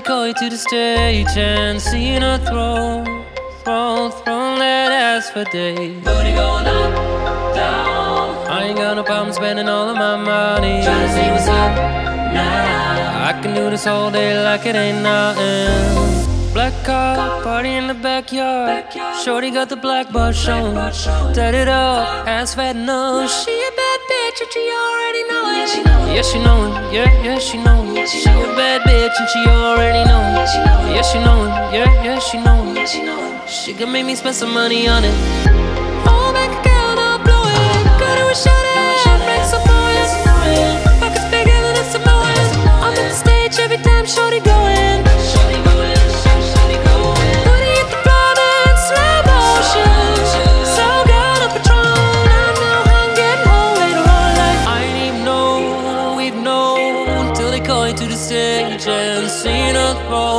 call you to the stage and seeing her throw that ass for days. Booty going up, down. I ain't got no problem spending all of my money. Try to see what's up now. I can do this all day like it ain't nothing. Black car, party in the backyard. Shorty got the black butt shown. Tat it up, ass fat nose. She a bad bitch and she already know it. Yeah, she know it. Yeah, she know it. She a bad bitch and she already know it. Yeah, she know it. Yeah, she know it. She can make me spend some money on it. Oh, bank account, I'll blow it. Got her a shot at, make some noise. Pockets bigger than a Samoan. I'm at the stage every time shorty going. And seen her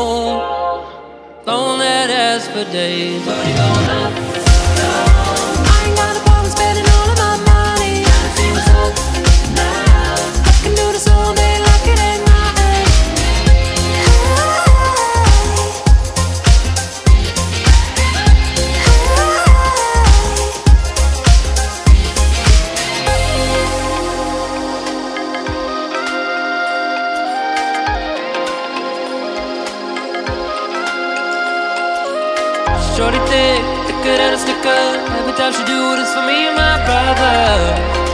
throw that ass for days. Booty going up, down. I ain't got a problem spending all of my money. Tryna see what's up now. I can do this all day like it ain't nothing. Shorty thick, thicker than a sticker. Every time she do it, it's for me and my brother.